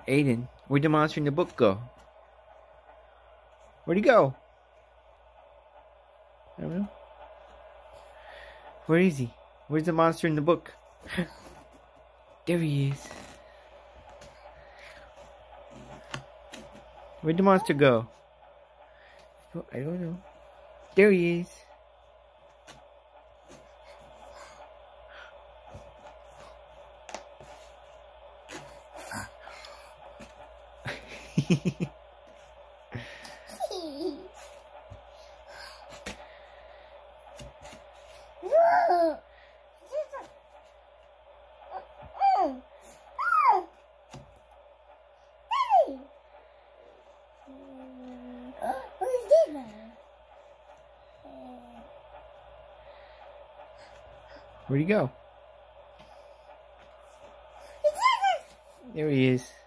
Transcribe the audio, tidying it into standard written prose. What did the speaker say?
Aiden, where'd the monster in the book go? Where'd he go? I don't know. Where is he? Where's the monster in the book? There he is. Where'd the monster go? Oh, I don't know. There he is. Where'd he go? There he is.